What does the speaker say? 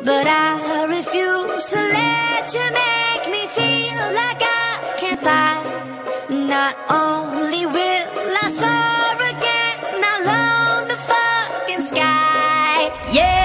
but I refuse to let you make me feel like I can't fly. Not only will I soar again, I'll own the fucking sky. Yeah.